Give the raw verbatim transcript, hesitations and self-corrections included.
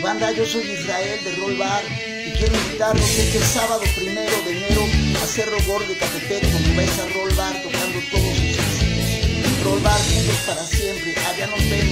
Banda, yo soy Israel de Roll Bar y quiero invitarlos este sábado primero de enero a Cerro Gordo de Catepec, donde vais a Roll Bar tocando todos sus éxitos. Roll Bar, juntos para siempre. Allá nos vemos.